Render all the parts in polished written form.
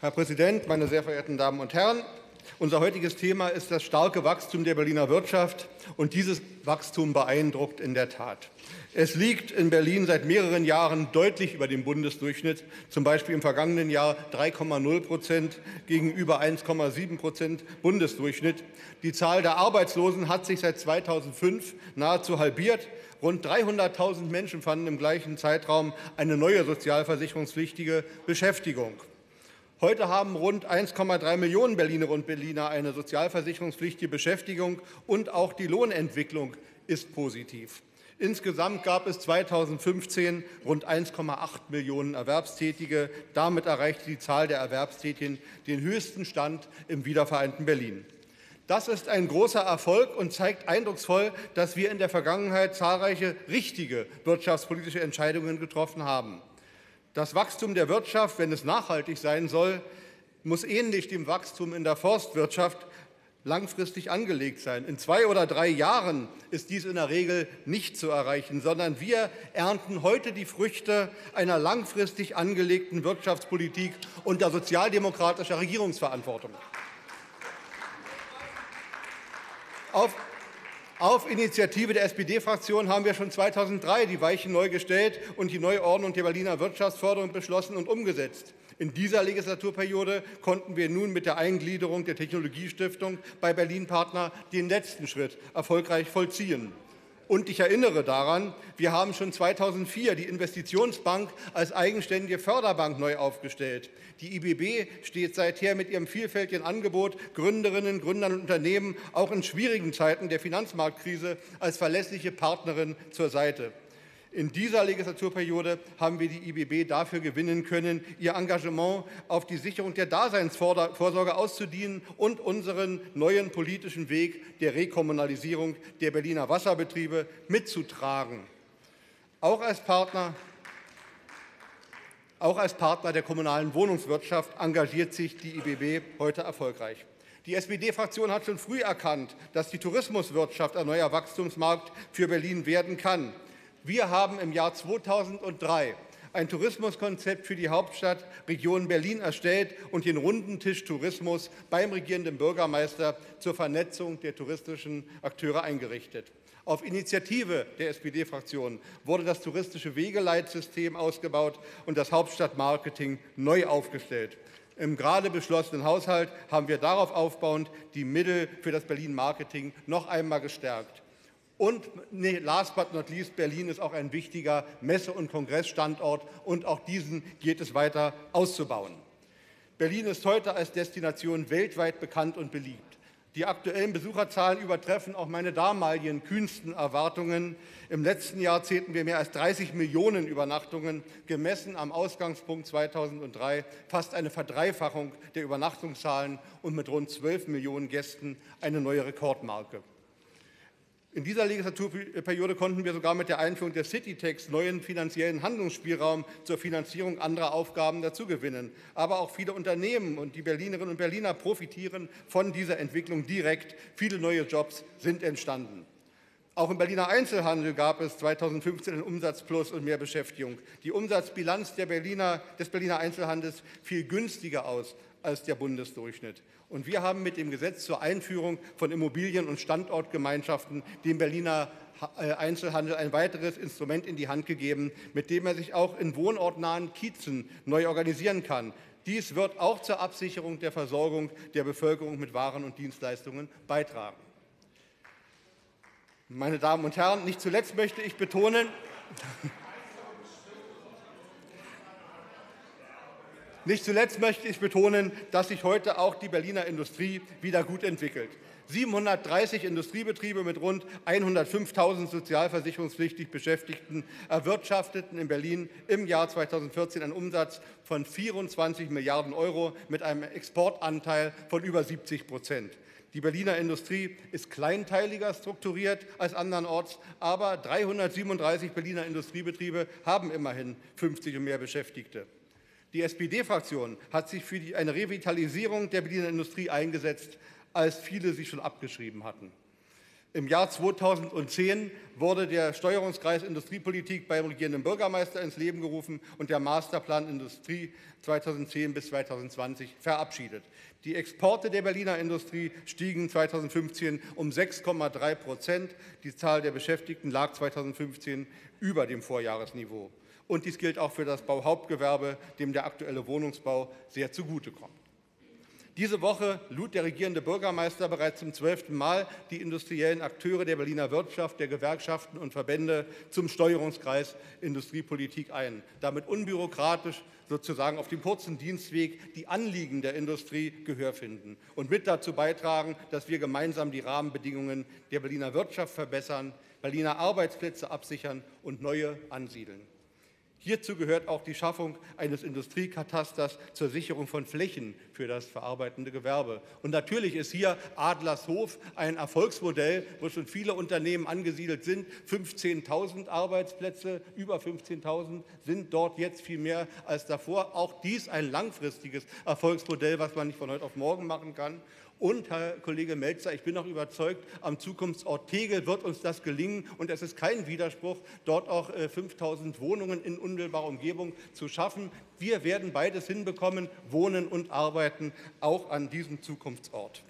Herr Präsident, meine sehr verehrten Damen und Herren! Unser heutiges Thema ist das starke Wachstum der Berliner Wirtschaft, und dieses Wachstum beeindruckt in der Tat. Es liegt in Berlin seit mehreren Jahren deutlich über dem Bundesdurchschnitt, zum Beispiel im vergangenen Jahr 3,0% gegenüber 1,7% Bundesdurchschnitt. Die Zahl der Arbeitslosen hat sich seit 2005 nahezu halbiert. Rund 300.000 Menschen fanden im gleichen Zeitraum eine neue sozialversicherungspflichtige Beschäftigung. Heute haben rund 1,3 Millionen Berlinerinnen und Berliner eine sozialversicherungspflichtige Beschäftigung, und auch die Lohnentwicklung ist positiv. Insgesamt gab es 2015 rund 1,8 Millionen Erwerbstätige. Damit erreichte die Zahl der Erwerbstätigen den höchsten Stand im wiedervereinten Berlin. Das ist ein großer Erfolg und zeigt eindrucksvoll, dass wir in der Vergangenheit zahlreiche richtige wirtschaftspolitische Entscheidungen getroffen haben. Das Wachstum der Wirtschaft, wenn es nachhaltig sein soll, muss ähnlich dem Wachstum in der Forstwirtschaft langfristig angelegt sein. In 2 oder 3 Jahren ist dies in der Regel nicht zu erreichen, sondern wir ernten heute die Früchte einer langfristig angelegten Wirtschaftspolitik unter sozialdemokratischer Regierungsverantwortung. Auf Initiative der SPD-Fraktion haben wir schon 2003 die Weichen neu gestellt und die Neuordnung der Berliner Wirtschaftsförderung beschlossen und umgesetzt. In dieser Legislaturperiode konnten wir nun mit der Eingliederung der Technologiestiftung bei Berlin Partner den letzten Schritt erfolgreich vollziehen. Und ich erinnere daran, wir haben schon 2004 die Investitionsbank als eigenständige Förderbank neu aufgestellt. Die IBB steht seither mit ihrem vielfältigen Angebot Gründerinnen, Gründern und Unternehmen auch in schwierigen Zeiten der Finanzmarktkrise als verlässliche Partnerin zur Seite. In dieser Legislaturperiode haben wir die IBB dafür gewinnen können, ihr Engagement auf die Sicherung der Daseinsvorsorge auszudienen und unseren neuen politischen Weg der Rekommunalisierung der Berliner Wasserbetriebe mitzutragen. Auch als Partner der kommunalen Wohnungswirtschaft engagiert sich die IBB heute erfolgreich. Die SPD-Fraktion hat schon früh erkannt, dass die Tourismuswirtschaft ein neuer Wachstumsmarkt für Berlin werden kann. Wir haben im Jahr 2003 ein Tourismuskonzept für die Hauptstadtregion Berlin erstellt und den runden Tisch Tourismus beim regierenden Bürgermeister zur Vernetzung der touristischen Akteure eingerichtet. Auf Initiative der SPD-Fraktion wurde das touristische Wegeleitsystem ausgebaut und das Hauptstadtmarketing neu aufgestellt. Im gerade beschlossenen Haushalt haben wir darauf aufbauend die Mittel für das Berlin-Marketing noch einmal gestärkt. Und last but not least, Berlin ist auch ein wichtiger Messe- und Kongressstandort, und auch diesen geht es weiter auszubauen. Berlin ist heute als Destination weltweit bekannt und beliebt. Die aktuellen Besucherzahlen übertreffen auch meine damaligen kühnsten Erwartungen. Im letzten Jahr zählten wir mehr als 30 Millionen Übernachtungen, gemessen am Ausgangspunkt 2003 fast eine Verdreifachung der Übernachtungszahlen und mit rund 12 Millionen Gästen eine neue Rekordmarke. In dieser Legislaturperiode konnten wir sogar mit der Einführung der Citytax neuen finanziellen Handlungsspielraum zur Finanzierung anderer Aufgaben dazugewinnen. Aber auch viele Unternehmen und die Berlinerinnen und Berliner profitieren von dieser Entwicklung direkt. Viele neue Jobs sind entstanden. Auch im Berliner Einzelhandel gab es 2015 einen Umsatzplus und mehr Beschäftigung. Die Umsatzbilanz des Berliner Einzelhandels fiel günstiger aus als der Bundesdurchschnitt. Und wir haben mit dem Gesetz zur Einführung von Immobilien- und Standortgemeinschaften dem Berliner Einzelhandel ein weiteres Instrument in die Hand gegeben, mit dem er sich auch in wohnortnahen Kiezen neu organisieren kann. Dies wird auch zur Absicherung der Versorgung der Bevölkerung mit Waren und Dienstleistungen beitragen. Meine Damen und Herren, nicht zuletzt möchte ich betonen, dass sich heute auch die Berliner Industrie wieder gut entwickelt. 730 Industriebetriebe mit rund 105.000 sozialversicherungspflichtig Beschäftigten erwirtschafteten in Berlin im Jahr 2014 einen Umsatz von 24 Milliarden € mit einem Exportanteil von über 70%. Die Berliner Industrie ist kleinteiliger strukturiert als andernorts, aber 337 Berliner Industriebetriebe haben immerhin 50 und mehr Beschäftigte. Die SPD-Fraktion hat sich für eine Revitalisierung der Berliner Industrie eingesetzt, als viele sie schon abgeschrieben hatten. Im Jahr 2010 wurde der Steuerungskreis Industriepolitik beim regierenden Bürgermeister ins Leben gerufen und der Masterplan Industrie 2010 bis 2020 verabschiedet. Die Exporte der Berliner Industrie stiegen 2015 um 6,3%. Die Zahl der Beschäftigten lag 2015 über dem Vorjahresniveau. Und dies gilt auch für das Bauhauptgewerbe, dem der aktuelle Wohnungsbau sehr zugutekommt. Diese Woche lud der regierende Bürgermeister bereits zum 12. Mal die industriellen Akteure der Berliner Wirtschaft, der Gewerkschaften und Verbände zum Steuerungskreis Industriepolitik ein, damit unbürokratisch sozusagen auf dem kurzen Dienstweg die Anliegen der Industrie Gehör finden und mit dazu beitragen, dass wir gemeinsam die Rahmenbedingungen der Berliner Wirtschaft verbessern, Berliner Arbeitsplätze absichern und neue ansiedeln. Hierzu gehört auch die Schaffung eines Industriekatasters zur Sicherung von Flächen für das verarbeitende Gewerbe. Und natürlich ist hier Adlershof ein Erfolgsmodell, wo schon viele Unternehmen angesiedelt sind. 15.000 Arbeitsplätze, über 15.000 sind dort jetzt viel mehr als davor. Auch dies ein langfristiges Erfolgsmodell, was man nicht von heute auf morgen machen kann. Und, Herr Kollege Melzer, ich bin auch überzeugt, am Zukunftsort Tegel wird uns das gelingen. Und es ist kein Widerspruch, dort auch 5.000 Wohnungen in unmittelbarer Umgebung zu schaffen. Wir werden beides hinbekommen, wohnen und arbeiten, auch an diesem Zukunftsort.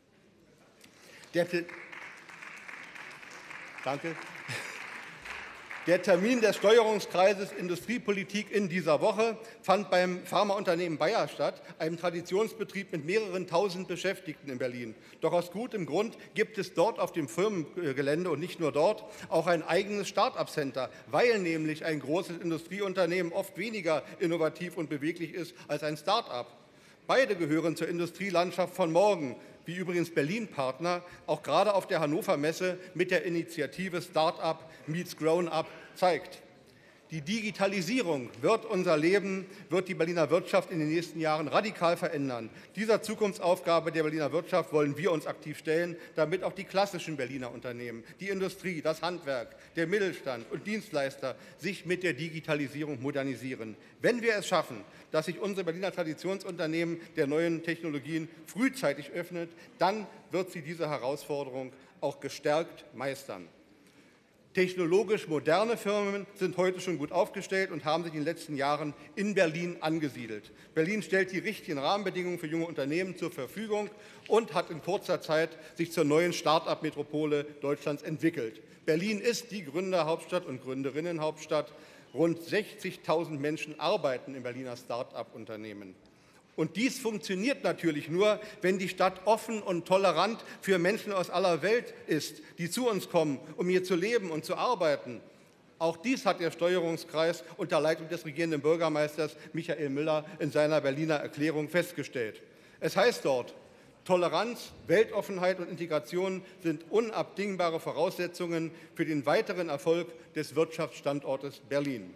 Danke. Der Termin des Steuerungskreises Industriepolitik in dieser Woche fand beim Pharmaunternehmen Bayer statt, einem Traditionsbetrieb mit mehreren tausend Beschäftigten in Berlin. Doch aus gutem Grund gibt es dort auf dem Firmengelände und nicht nur dort auch ein eigenes Start-up-Center, weil nämlich ein großes Industrieunternehmen oft weniger innovativ und beweglich ist als ein Start-up. Beide gehören zur Industrielandschaft von morgen, wie übrigens Berlin-Partner auch gerade auf der Hannover Messe mit der Initiative Start-up meets Grown-up zeigt. Die Digitalisierung wird unser Leben, wird die Berliner Wirtschaft in den nächsten Jahren radikal verändern. Dieser Zukunftsaufgabe der Berliner Wirtschaft wollen wir uns aktiv stellen, damit auch die klassischen Berliner Unternehmen, die Industrie, das Handwerk, der Mittelstand und Dienstleister sich mit der Digitalisierung modernisieren. Wenn wir es schaffen, dass sich unsere Berliner Traditionsunternehmen der neuen Technologien frühzeitig öffnet, dann wird sie diese Herausforderung auch gestärkt meistern. Technologisch moderne Firmen sind heute schon gut aufgestellt und haben sich in den letzten Jahren in Berlin angesiedelt. Berlin stellt die richtigen Rahmenbedingungen für junge Unternehmen zur Verfügung und hat in kurzer Zeit sich zur neuen Start-up-Metropole Deutschlands entwickelt. Berlin ist die Gründerhauptstadt und Gründerinnenhauptstadt. Rund 60.000 Menschen arbeiten in Berliner Start-up-Unternehmen. Und dies funktioniert natürlich nur, wenn die Stadt offen und tolerant für Menschen aus aller Welt ist, die zu uns kommen, um hier zu leben und zu arbeiten. Auch dies hat der Steuerungskreis unter Leitung des regierenden Bürgermeisters Michael Müller in seiner Berliner Erklärung festgestellt. Es heißt dort, Toleranz, Weltoffenheit und Integration sind unabdingbare Voraussetzungen für den weiteren Erfolg des Wirtschaftsstandortes Berlin.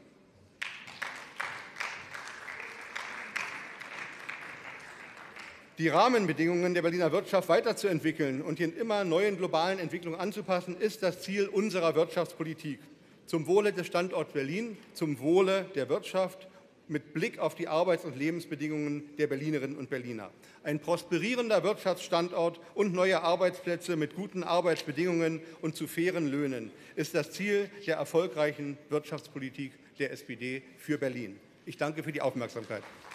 Die Rahmenbedingungen der Berliner Wirtschaft weiterzuentwickeln und den immer neuen globalen Entwicklungen anzupassen, ist das Ziel unserer Wirtschaftspolitik. Zum Wohle des Standorts Berlin, zum Wohle der Wirtschaft, mit Blick auf die Arbeits- und Lebensbedingungen der Berlinerinnen und Berliner. Ein prosperierender Wirtschaftsstandort und neue Arbeitsplätze mit guten Arbeitsbedingungen und zu fairen Löhnen ist das Ziel der erfolgreichen Wirtschaftspolitik der SPD für Berlin. Ich danke für die Aufmerksamkeit.